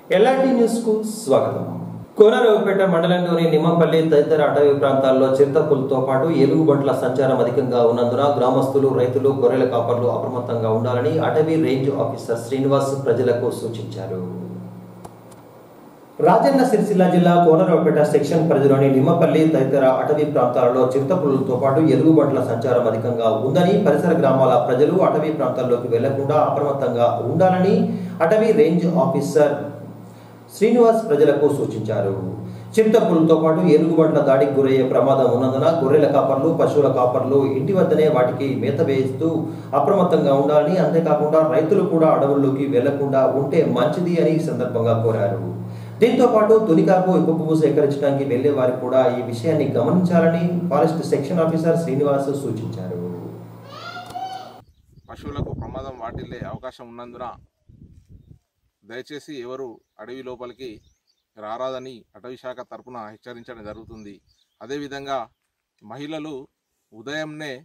LRT news కు స్వాగతం. కోనరావుపేట మండలంలోని నిమ్మపల్లి తదితర అటవీ ప్రాంతాల్లో చిరుతపులతో పాటు ఎలుగుబంట్ల సంచారం అధికంగా ఉన్నందున గ్రామస్తులు, రైతులు, గొర్రెల కాపర్లు అప్రమత్తంగా ఉండాలని అటవీ రేంజ్ ఆఫీసర్ శ్రీనివాస్ ప్రజలకు సూచించారు. రాజన్న సిరిసిల్ల జిల్లా కోనరావుపేట సెక్షన్ పరిధిలోని నిమ్మపల్లి తదితర అటవీ ప్రాంతాలలో చిరుతపులతో పాటు ఎలుగుబంట్ల సంచారం అధికంగా ఉందని, పరిసర గ్రామాల ప్రజలు అటవీ ప్రాంతాల్లోకి వెళ్లకుండా అప్రమత్తంగా ఉండాలని అటవీ రేంజ్ ఆఫీసర్ శ్రీనివాస్ ప్రజలకు సూచించారు. చిరుతపులతో పాటు ఎలుగుబంట్ల దాడికి గురయ్యే ప్రమాదం ఉన్నందున గొర్రెల కాపర్లు, పశువుల కాపర్లు ఇంటి వద్దనే వాటికి మేత వేస్తూ అప్రమత్తంగా ఉండాలని, అంతేకాకుండా రైతులు కూడా అడవుల్లోకి వెళ్లకుండా ఉంటే మంచిది అని ఈ సందర్భంగా కోరారు. దీంతో పాటు తునికాకు ఇప్పు పువ్వు సేకరించడానికి వెళ్లే వారు కూడా ఈ విషయాన్ని గమనించాలని ఫారెస్ట్ సెక్షన్ ఆఫీసర్ శ్రీనివాస్ సూచించారు. పశువులకు ప్రమాదం వాటిల్లే అవకాశం ఉన్నందున దయచేసి ఎవరు అడవి లోపలికి రారాదని అటవీ శాఖ తరపున హెచ్చరించడం జరుగుతుంది. అదేవిధంగా మహిళలు ఉదయంనే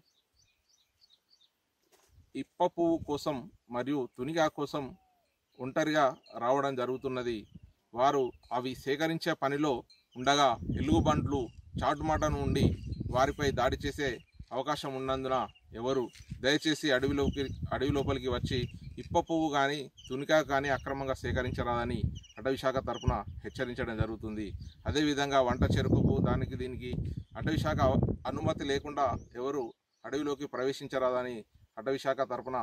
ఇప్ప పువ్వు కోసం మరియు తునిగా కోసం ఒంటరిగా రావడం జరుగుతున్నది. వారు అవి సేకరించే పనిలో ఉండగా ఎలుగుబంట్లు చాటుమాటను ఉండి వారిపై దాడి చేసే అవకాశం ఉన్నందున ఎవరు దయచేసి అడవి లోపలికి వచ్చి ఇప్ప పువ్వు కానీ తునికా కానీ అక్రమంగా సేకరించరాదని అటవీ శాఖ తరపున హెచ్చరించడం జరుగుతుంది. అదేవిధంగా వంట చెరుకుకు దీనికి అటవీ శాఖ అనుమతి లేకుండా ఎవరు అడవిలోకి ప్రవేశించరాదని అటవీ శాఖ తరపున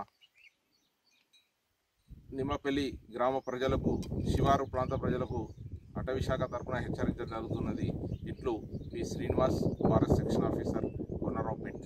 నిమ్మపల్లి గ్రామ ప్రజలకు, శివారు ప్రాంత ప్రజలకు అటవీ శాఖ తరపున హెచ్చరించడం జరుగుతున్నది. ఇట్లు P Srinivas, forest section officer, Konaraopet.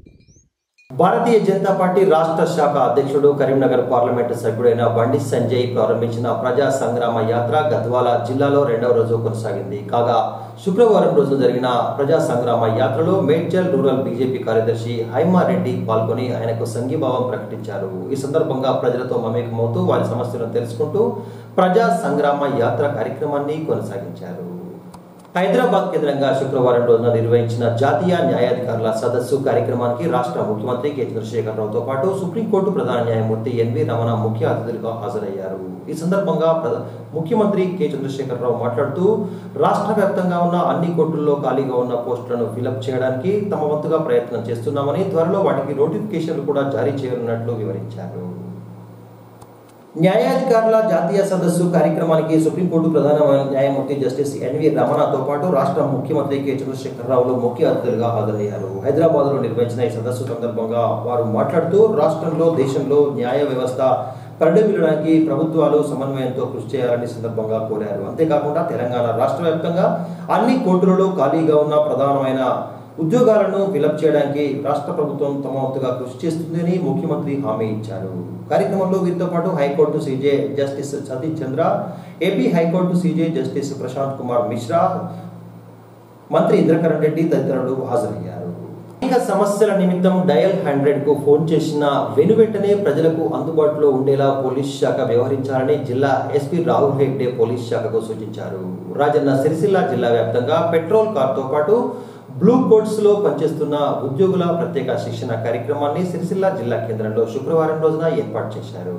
Bharatiya Janata party రాష్ట్ర శాఖ అధ్యక్షుడు, కరీంనగర్ పార్లమెంటు సభ్యుడైన బండి సంజయ్ ప్రారంభించిన ప్రజా సంగ్రామ యాత్ర గద్వాల జిల్లాలో 2వ రోజు కొనసాగింది. కాగా శుక్రవారం రోజు జరిగిన ప్రజా సంగ్రామ యాత్రలో మేడ్చల్ రూరల్ బీజేపీ కార్యదర్శి హైమారెడ్డి పాల్గొని ఆయనకు సంఘీభావం ప్రకటించారు. ఈ సందర్భంగా ప్రజలతో మమేకమవుతూ వారి సమస్యలను తెలుసుకుంటూ ప్రజా సంగ్రామ యాత్ర కార్యక్రమాన్ని కొనసాగించారు. హైదరాబాద్ కేంద్రంగా శుక్రవారం రోజున నిర్వహించిన జాతీయ న్యాయాధికారుల సదస్సు కార్యక్రమానికి రాష్ట్ర ముఖ్యమంత్రి కె చంద్రశేఖరరావుతో పాటు సుప్రీంకోర్టు ప్రధాన న్యాయమూర్తి ఎన్వి రమణ ముఖ్య అతిథులుగా హాజరయ్యారు. ఈ సందర్భంగా ముఖ్యమంత్రి కె చంద్రశేఖరరావు మాట్లాడుతూ రాష్ట్ర వ్యాప్తంగా ఉన్న అన్ని కోర్టుల్లో ఖాళీగా ఉన్న పోస్టులను ఫిలప్ చేయడానికి తమ వంతుగా ప్రయత్నం చేస్తున్నామని, త్వరలో వాటికి నోటిఫికేషన్లు కూడా జారీ చేయనున్నట్లు వివరించారు. న్యాయాధికారుల జాతీయ సదస్సు కార్యక్రమానికి సుప్రీంకోర్టు ప్రధాన న్యాయమూర్తి జస్టిస్ ఎన్వి రమణతో పాటు రాష్ట్ర ముఖ్యమంత్రి కె చంద్రశేఖరరావులు ముఖ్య అతిథులుగా హాజరయ్యారు. హైదరాబాద్ లో నిర్వహించిన ఈ సదస్సు సందర్భంగా వారు మాట్లాడుతూ రాష్ట్రంలో, దేశంలో న్యాయ వ్యవస్థ పరిడమిల్లడానికి ప్రభుత్వాలు సమన్వయంతో కృషి చేయాలని సందర్భంగా కోరారు. అంతేకాకుండా తెలంగాణ రాష్ట్ర వ్యాప్తంగా అన్ని కోర్టులలో ఖాళీగా ఉన్న ప్రధానమైన ఉద్యోగాలను ఫిలప్ చేయడానికి రాష్ట్ర ప్రభుత్వం తమ వంతుగా కృషి చేస్తుందని ముఖ్యమంత్రి హామీ ఇచ్చారు. కార్యక్రమంలో వీరితో పాటు high court CJ justice Satish Chandra, AP high court CJ justice Prashant Kumar Mishra, మంత్రి ఇంద్రకరణ్ రెడ్డి తదితరులు హాజరయ్యారు. అనేక సమస్యల నిమిత్తం డయల్ 100కు ఫోన్ చేసిన వెనువెంటనే ప్రజలకు అందుబాటులో ఉండేలా పోలీస్ శాఖ వ్యవహరించాలని జిల్లా ఎస్పీ రాహుల్ హెగ్డే పోలీస్ శాఖకు సూచించారు. రాజన్న సిరిసిల్ల జిల్లా వ్యాప్తంగా పెట్రోల్ కార్తో పాటు బ్లూ కోట్స్ లో పనిచేస్తున్న ఉద్యోగుల ప్రత్యేక శిక్షణ కార్యక్రమాన్ని సిరిసిల్ల జిల్లా కేంద్రంలో శుక్రవారం రోజున ఏర్పాటు చేశారు.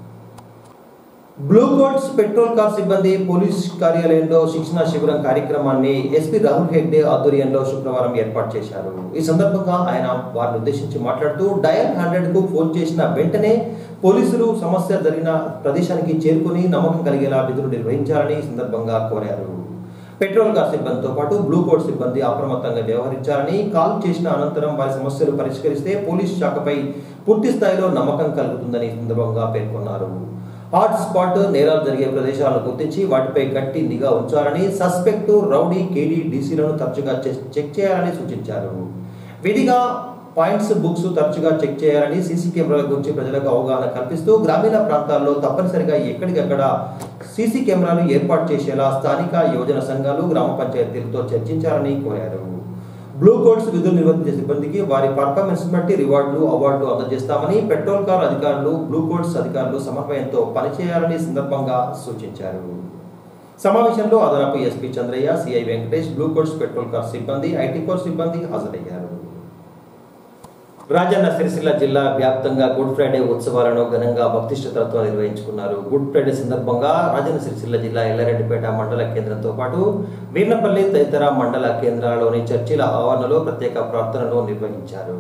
బ్లూ కోట్స్ పెట్రోల్ కార్ సిబ్బంది పోలీస్ కార్యాలయంలో శిక్షణ శిబిరం కార్యక్రమాన్ని ఎస్పీ రాహుల్ హెగ్డే ఆధ్వర్యంలో శుక్రవారం ఏర్పాటు చేశారు. ఈ సందర్భంగా ఆయన వారిని ఉద్దేశించి మాట్లాడుతూ డయల్ 100కు ఫోన్ చేసిన వెంటనే పోలీసులు సమస్య జరిగిన ప్రదేశానికి చేరుకుని నమ్మకం కలిగేలా విధులు నిర్వహించాలని ఈ సందర్భంగా కోరారు. పెట్రోల్ కార్ సిబ్బందితో పాటు బ్లూ కోట్ సిబ్బంది అప్రమత్తంగా వ్యవహరించాలని, కాల్ చేసిన అనంతరం వారి సమస్యలు పరిష్కరిస్తే పోలీస్ శాఖపై పూర్తి స్థాయిలో నమ్మకం కలుగుతుందని సందర్భంగా పేర్కొన్నారు. హాట్ స్పాట్ నేరాలు జరిగే ప్రదేశాలను గుర్తించి వాటిపై గట్టి నిఘా ఉంచాలని, సస్పెక్ట్, రౌడీ, కేడీ, డీసీలను తరచుగా చెక్ చేయాలని సూచించారు. విధిగా పాయింట్స్ బుక్స్ తరచుగా చెక్ చేయాలని, సీసీ కెమెరాల గురించి ప్రజలకు అవగాహన కల్పిస్తూ గ్రామీణ ప్రాంతాల్లో తప్పనిసరిగా ఎక్కడికక్కడ సీసీ కెమెరాలు ఏర్పాటు చేసేలా స్థానిక యువజన సంఘాలు, గ్రామ పంచాయతీలతో చర్చించాలని కోరారు. బ్లూ కోట్స్ విధులు నిర్వహించే సిబ్బందికి వారి పర్ఫార్మెన్స్ బట్టి రివార్డులు, అవార్డులు అందజేస్తామని, పెట్రోల్ కార్ అధికారులు, బ్లూ కోట్స్ అధికారులు సమన్వయంతో పనిచేయాలని సందర్భంగా సూచించారు. సమావేశంలో అదనపు SP Chandraiah, CI Venkatesh, blue coats patrol car సిబ్బంది, ఐటీ కోర్ సిబ్బంది హాజరయ్యారు. రాజన్న సిరిసిల్ల జిల్లా వ్యాప్తంగా గుడ్ ఫ్రైడే ఉత్సవాలను ఘనంగా భక్తి శ్రద్ధలతో నిర్వహించుకున్నారు. గుడ్ ఫ్రైడే సందర్భంగా రాజన్న సిరిసిల్ల జిల్లా ఎల్లారెడ్డిపేట మండల కేంద్రంతో పాటు వీర్నపల్లి తదితర మండల కేంద్రాల్లోని చర్చిల ఆవరణలో ప్రత్యేక ప్రార్థనలు నిర్వహించారు.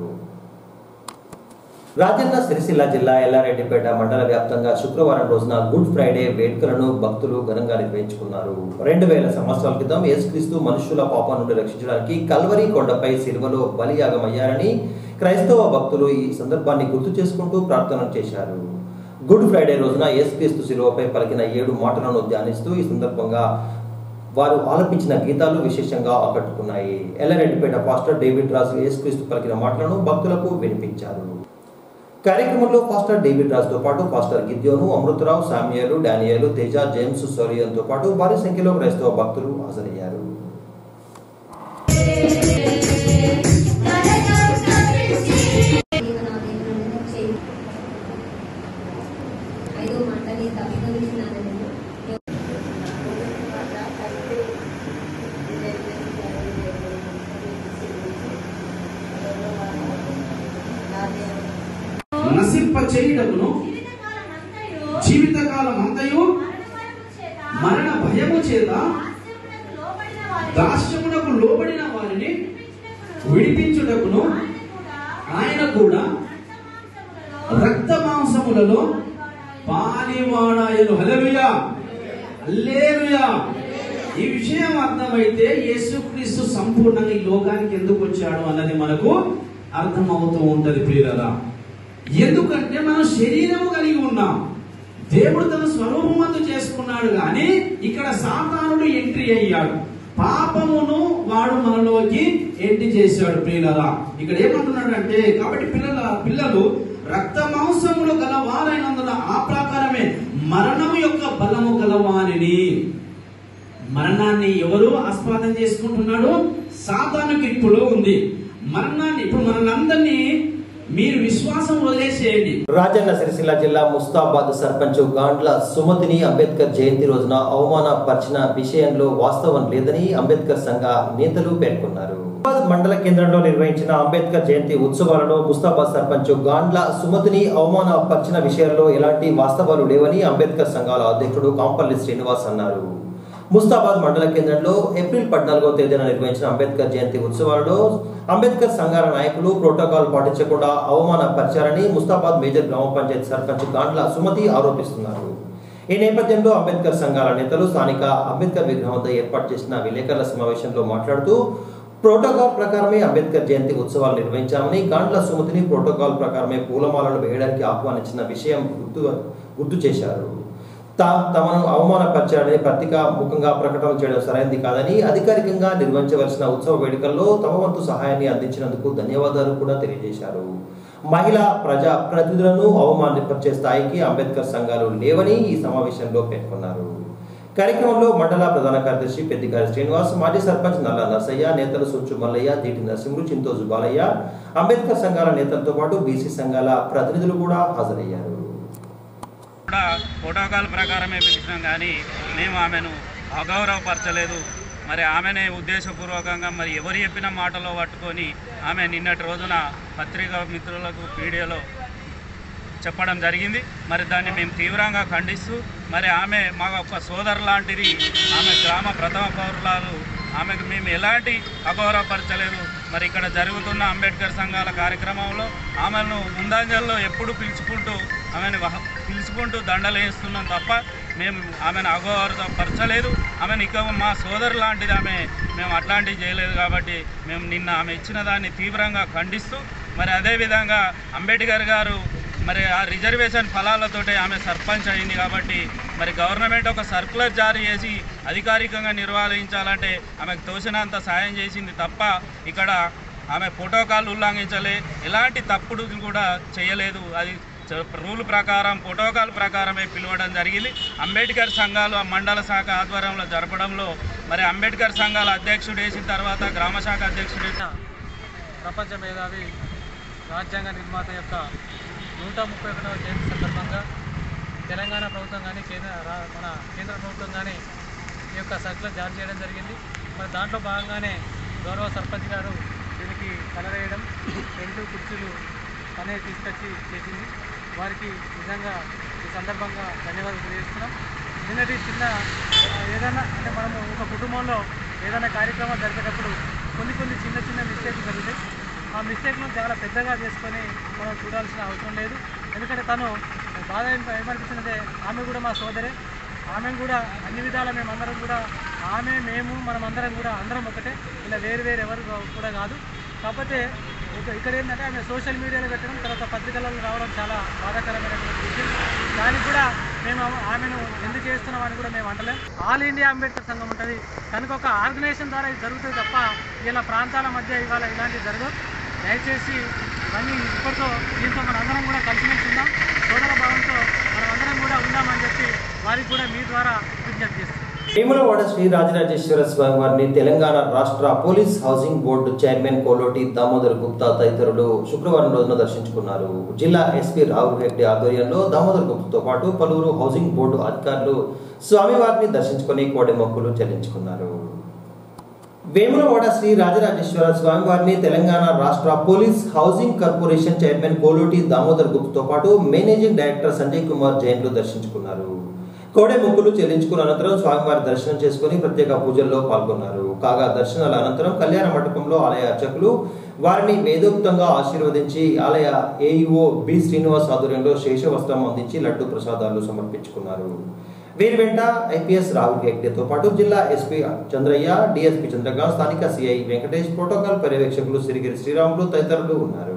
రాజన్న సిరిసిల్ల జిల్లా ఎల్లారెడ్డిపేట మండల వ్యాప్తంగా శుక్రవారం రోజున గుడ్ ఫ్రైడే వేడుకలను భక్తులు ఘనంగా నిర్వహించుకున్నారు. 2000 సంవత్సరాల క్రితం యేసుక్రీస్తు మనుషుల పాపం నుండి రక్షించడానికి కల్వరి కొండపై సిలువలో బలియాగమయ్యారని క్రైస్తవ భక్తులు ఈ సందర్భాన్ని గుర్తు చేసుకుంటూ ప్రార్థనలు చేశారు. గుడ్ ఫ్రైడే రోజున యేసుక్రీస్తు సిలువపై పలికిన 7 మాటలను ధ్యానిస్తూ ఈ సందర్భంగా వారు ఆలపించిన గీతాలు విశేషంగా ఆకట్టుకున్నాయి. ఎల్లారెడ్డిపేట పాస్టర్ డేవిడ్ రాజు యేసుక్రీస్తు పలికిన మాటలను భక్తులకు వినిపించారు. కార్యక్రమంలో పాస్టర్ డేవిడ్ రాజుతో పాటు పాస్టర్ గిద్యోను, అమృతరావు, సామ్యుయేలు, డానియేలు, తేజ, జేమ్స్, సోరియన్తో పాటు భారీ సంఖ్యలో క్రైస్తవ భక్తులు హాజరయ్యారు. నశింప చేయుటకును జీవితకాలం అంతయు మరణ భయము చేత దాస్యమునకు లోబడిన వారిని విడిపించుటకును ఆయన కూడా రక్త మాంసములలో పాలివాడాయను. హల్లెలూయా, హల్లెలూయా. ఈ విషయం అర్థమైతే యేసుక్రీస్తు సంపూర్ణంగా ఈ లోకానికి ఎందుకు వచ్చాడు అన్నది మనకు అర్థమవుతూ ఉంటది ప్రియులారా. ఎందుకంటే మనం శరీరము కలిగి ఉన్నాం, దేవుడు తన స్వరూపమందు చేసుకున్నాడు. కానీ ఇక్కడ సాతానుడు ఎంట్రీ అయ్యాడు, పాపమును వాడు మనలోకి ఎంట్రీ చేశాడు ప్రియులారా. ఇక్కడ ఏమంటున్నాడు అంటే, కాబట్టి పిల్లలు రక్త మాంసములు గలవారైనందున ఆ ప్రకారమే మరణము యొక్క బలము గలవారిని. మరణాన్ని ఎవరు ఆస్వాదం చేసుకుంటున్నాడు? సాతానుకి ఇప్పుడు ఉంది మరణాన్ని. ఇప్పుడు మనందరినీ మీరు విశ్వాసం వదిలేసేయండి. రాజన్న సిరిసిల్ల జిల్లా ముస్తాబాద్ సర్పంచ్ గాండ్ల సుమతిని అంబేద్కర్ జయంతి రోజున అవమానపరిచిన విషయంలో వాస్తవం లేదని అంబేద్కర్ సంఘ నేతలు పేర్కొన్నారు. మండల కేంద్రంలో నిర్వహించిన అంబేద్కర్ జయంతి ఉత్సవాలలో ముస్తాబాద్ సర్పంచ్ గాండ్ల సుమతిని అవమానపరిచిన విషయాల్లో ఎలాంటి వాస్తవాలు లేవని అంబేద్కర్ సంఘాల అధ్యక్షుడు కాంపల్లి శ్రీనివాస్ అన్నారు. ముస్తాబాద్ మండల కేంద్రంలో ఏప్రిల్ 14వ తేదీన నిర్వహించిన అంబేద్కర్ జయంతి ఉత్సవాలలో అంబేద్కర్ సంఘాల నాయకులు ప్రోటోకాల్ పాటించకుండా అవమానపరిచారని ముస్తాబాద్ మేజర్ గ్రామ పంచాయతీ సర్పంచ్ గాండ్ల సుమతి ఆరోపిస్తున్నారు. ఈ నేపథ్యంలో అంబేద్కర్ సంఘాల నేతలు స్థానిక అంబేద్కర్ విగ్రహం వద్ద ఏర్పాటు చేసిన విలేకరుల సమావేశంలో మాట్లాడుతూ ప్రోటోకాల్ ప్రకారమే అంబేద్కర్ జయంతి ఉత్సవాలు నిర్వహించామని, గాండ్ల సుమతిని ప్రోటోకాల్ ప్రకారమే పూలమాలలు వేయడానికి ఆహ్వానించిన విషయం గుర్తు చేశారు. తమను అవమానపరిచాడని పత్రికా ముఖంగా ప్రకటన చేయడం సరైనది కాదని, అధికారికంగా నిర్వహించవలసిన ఉత్సవ వేడుకల్లో తమ వంతు సహాయాన్ని అందించినందుకు ధన్యవాదాలు కూడా తెలియజేశారు. మహిళా ప్రజా ప్రతినిధులను అవమానపరిచే స్థాయికి అంబేద్కర్ సంఘాలు లేవని ఈ సమావేశంలో పేర్కొన్నారు. కార్యక్రమంలో మండల ప్రధాన కార్యదర్శి పెద్దిగారి శ్రీనివాస్, మాజీ సర్పంచ్ నల్ల నర్సయ్య, నేతలు సొచ్చు మల్లయ్య, దీటి నరసింహులు, చింతోజు బాలయ్య, అంబేద్కర్ సంఘాల నేతలతో పాటు బీసీ సంఘాల ప్రతినిధులు కూడా హాజరయ్యారు. కూడా ప్రోటోకాల్ ప్రకారమే పిలిచినాం, కానీ మేము ఆమెను అగౌరవపరచలేదు. మరి ఆమెనే ఉద్దేశపూర్వకంగా మరి ఎవరు చెప్పిన మాటలో పట్టుకొని ఆమె నిన్నటి రోజున పత్రికా మిత్రులకు పీడియోలో చెప్పడం జరిగింది. మరి దాన్ని మేము తీవ్రంగా ఖండిస్తూ, మరి ఆమె మా ఒక సోదరు లాంటిది, ఆమె గ్రామ ప్రథమ పౌరురాలు, ఆమెకు మేము ఎలాంటి అగౌరవపరచలేదు. మరి ఇక్కడ జరుగుతున్న అంబేద్కర్ సంఘాల కార్యక్రమంలో ఆమెను ముందంజల్లో ఎప్పుడు పిలుచుకుంటూ దండలు వేస్తున్నాం తప్ప మేము ఆమెను అగౌరవపరచలేదు. ఆమెను ఇక మా సోదరు లాంటిది ఆమె, మేము అట్లాంటివి చేయలేదు. కాబట్టి మేము నిన్న ఆమె ఇచ్చిన దాన్ని తీవ్రంగా ఖండిస్తూ, మరి అదేవిధంగా అంబేద్కర్ గారు మరి ఆ రిజర్వేషన్ ఫలాలతోటే ఆమె సర్పంచ్ అయింది. కాబట్టి మరి గవర్నమెంట్ ఒక సర్కులర్ జారీ చేసి అధికారికంగా నిర్వహించాలంటే ఆమెకు తోచినంత సాయం చేసింది తప్ప ఇక్కడ ఆమె ప్రోటోకాల్ ఉల్లంఘించలే, ఎలాంటి తప్పుడు కూడా చేయలేదు. అది రూల్ ప్రకారం ప్రోటోకాల్ ప్రకారమే పిలవడం జరిగింది. అంబేద్కర్ సంఘాలు మండల శాఖ ఆధ్వర్యంలో జరపడంలో మరి అంబేద్కర్ సంఘాల అధ్యక్షుడు వేసిన తర్వాత గ్రామ శాఖ అధ్యక్షుడు ప్రపంచ మేధావి రాజ్యాంగ నిర్మాత యొక్క 131వ జయంతి సందర్భంగా తెలంగాణ ప్రభుత్వం కానీ మన కేంద్ర ప్రభుత్వం కానీ ఈ యొక్క సర్కులర్ జారీ చేయడం జరిగింది. మరి దాంట్లో భాగంగానే గౌరవ సర్పంచ్ గారు దీనికి కలర్ వేయడం, టెంట్లు కుర్చీలు తనే తీసుకొచ్చి చేసింది. వారికి నిజంగా ఈ సందర్భంగా ధన్యవాదాలు తెలియజేస్తున్నాం. నిన్నటి చిన్న ఏదైనా అంటే మనము ఒక కుటుంబంలో ఏదైనా కార్యక్రమాలు జరిపేటప్పుడు కొన్ని చిన్న చిన్న మిస్టేక్లు జరుగుతాయి. ఆ మిస్టేక్లను చాలా పెద్దగా చేసుకొని మనం చూడాల్సిన అవసరం లేదు. ఎందుకంటే తను బాధ ఏమనిపించినదే, ఆమె కూడా మా సోదరే, ఆమెను కూడా అన్ని విధాలా మేమందరం కూడా మేము మనమందరం కూడా అందరం ఒకటే, ఇలా వేరు ఎవరు కూడా కాదు. కాకపోతే ఇక్కడ ఏంటంటే ఆమె సోషల్ మీడియాలో పెట్టడం, తర్వాత పత్రికలలో రావడం చాలా బాధాకరమైనటువంటి విషయం. దానికి కూడా మేము ఆమెను ఎందుకు చేస్తున్నామని కూడా మేము అంటలేం. ఆల్ ఇండియా అంబేద్కర్ సంఘం ఉంటుంది, కనుక ఒక ఆర్గనైజేషన్ ద్వారా ఇది జరుగుతుంది తప్ప ఇలా ప్రాంతాల మధ్య ఇవాళ ఇలాంటివి జరగదు. దయచేసి ఇవన్నీ ఇప్పటితో దీంతో మనందరం కూడా కలిసిమెలిసి ఉందాం, సోదర భావంతో మనమందరం కూడా ఉందామని చెప్పి వారికి కూడా మీ ద్వారా విజ్ఞప్తి చేస్తాం. వేములవాడ శ్రీ రాజరాజేశ్వర స్వామి వారిని తెలంగాణ రాష్ట్ర police housing board chairman Koloti Damodar Gupta తదితరులు శుక్రవారం రోజున దర్శించుకున్నారు. జిల్లా ఎస్పీ రాహుల్ హెగ్డే ఆధ్వర్యంలో దామోదర్ గుప్తాతో పాటు పలువురు హౌసింగ్ బోర్డు అధికారులు స్వామివారిని దర్శించుకుని కోడె మొక్కులు చెల్లించుకున్నారు. వేములవాడ శ్రీ రాజరాజేశ్వర స్వామివారిని తెలంగాణ రాష్ట్ర police housing corporation chairman Koloti Damodar గుప్తాతో పాటు మేనేజింగ్ డైరెక్టర్ సంజయ్ కుమార్ జైన్లు దర్శించుకున్నారు. కోడె మొక్కులు చెల్లించుకున్న అనంతరం స్వామివారి దర్శనం చేసుకుని ప్రత్యేక పూజల్లో పాల్గొన్నారు. కాగా దర్శనాల అనంతరం కళ్యాణ మండపంలో ఆలయ అర్చకులు వారిని వేదోక్తంగా ఆశీర్వదించి ఆలయ ఏఈఓ బి శ్రీనివాస్ ఆధ్వర్యంలో శేషవస్త్రం అందించి లడ్డు ప్రసాదాలు సమర్పించుకున్నారు. వీరి వెంట ఐపీఎస్ రాహుల్ హెగ్డేతో పాటు జిల్లా ఎస్పీ చంద్రయ్య, డిఎస్పీ చంద్రకాంత్, స్థానిక సిఐ వెంకటేష్, ప్రోటోకాల్ పర్యవేక్షకులు సిరిగిరి శ్రీరాములు తదితరులు ఉన్నారు.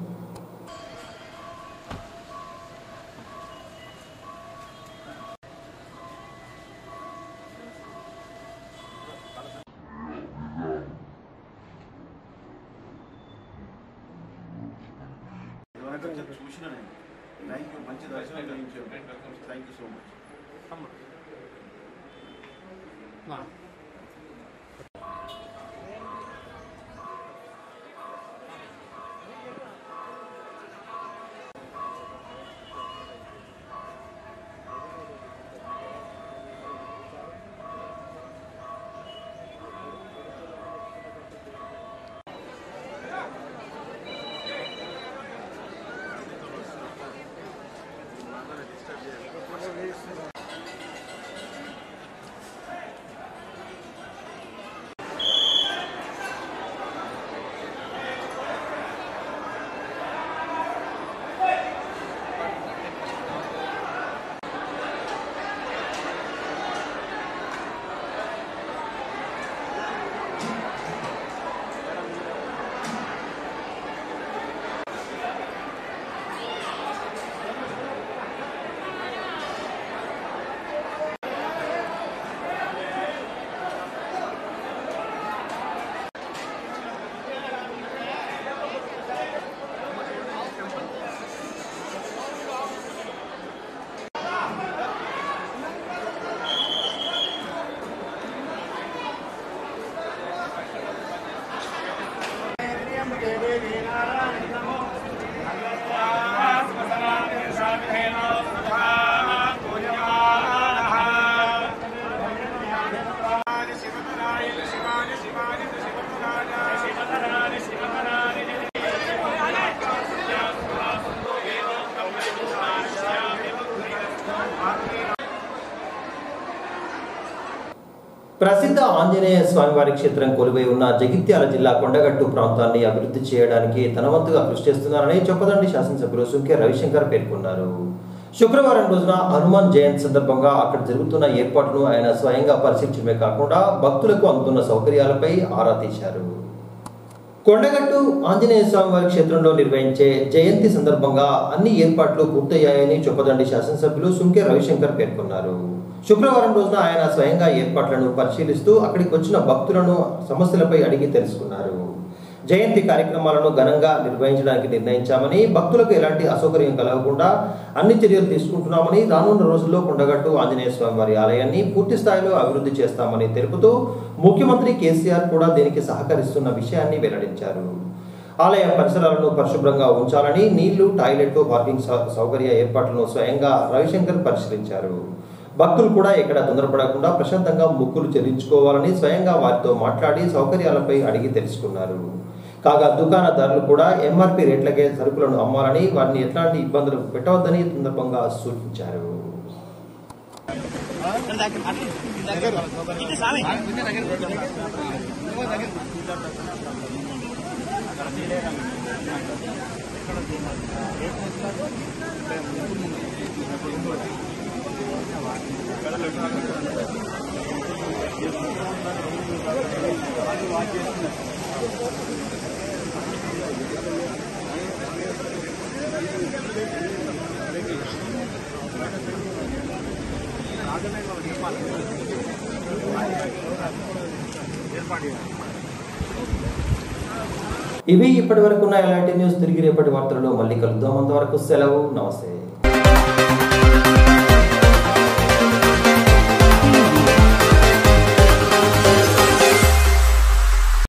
ప్రసిద్ధ ఆంజనేయ స్వామివారి క్షేత్రం కొలువై ఉన్న జగిత్యాల జిల్లా కొండగట్టు ప్రాంతాన్ని అభివృద్ధి చేయడానికి తన వంతుగా కృషి చేస్తున్నారని చొప్పదండి శాసనసభ్యులు సుంకె రవిశంకర్ పేర్కొన్నారు. శుక్రవారం రోజున హనుమాన్ జయంతి సందర్భంగా అక్కడ జరుగుతున్న ఏర్పాట్లను ఆయన స్వయంగా పరిశీలించడమే కాకుండా భక్తులకు అందుతున్న సౌకర్యాలపై ఆరా తీశారు. కొండగట్టు ఆంజనేయ స్వామివారి క్షేత్రంలో నిర్వహించే జయంతి సందర్భంగా అన్ని ఏర్పాట్లు పూర్తయ్యాయని చొప్పదండి శాసనసభ్యులు సుంకె రవిశంకర్ పేర్కొన్నారు. శుక్రవారం రోజున ఆయన స్వయంగా ఏర్పాట్లను పరిశీలిస్తూ అక్కడికి వచ్చిన భక్తులను సమస్యలపై అడిగి తెలుసుకున్నారు. జయంతి కార్యక్రమాలను ఘనంగా నిర్వహించడానికి నిర్ణయించామని, భక్తులకు ఎలాంటి అసౌకర్యం కలగకుండా అన్ని చర్యలు తీసుకుంటున్నామని, రానున్న రోజుల్లో కొండగట్టు ఆంజనేయ స్వామి వారి ఆలయాన్ని పూర్తి స్థాయిలో అభివృద్ధి చేస్తామని తెలుపుతూ ముఖ్యమంత్రి కేసీఆర్ కూడా దీనికి సహకరిస్తున్న విషయాన్ని వెల్లడించారు. ఆలయ పరిసరాలను పరిశుభ్రంగా ఉంచాలని, నీళ్లు, టాయిలెట్లు, పార్కింగ్ సౌకర్య ఏర్పాట్లను స్వయంగా రవిశంకర్ పరిశీలించారు. భక్తులు కూడా ఎక్కడ తొందరపడకుండా ప్రశాంతంగా మొక్కులు చెల్లించుకోవాలని స్వయంగా వారితో మాట్లాడి సౌకర్యాలపై అడిగి తెలుసుకున్నారు. కాగా దుకాణదారులు కూడా ఎంఆర్పీ రేట్లకే సరుకులను అమ్మాలని, వారిని ఎట్లాంటి ఇబ్బందులు పెట్టవద్దని సందర్భంగా సూచించారు. ఇవి ఇప్పటి వరకు ఉన్న ఎలాంటి న్యూస్. తిరిగి రేపటి వార్తల్లో మళ్ళీ కలుద్దాం. అంతవరకు సెలవు. నమస్తే.